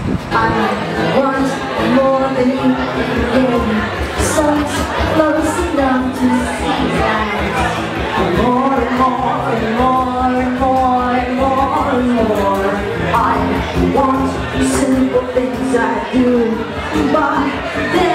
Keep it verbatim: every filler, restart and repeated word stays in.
I want more than you can give. So close enough to see that. More and more and more and more and more and more. I want the simple things I do, but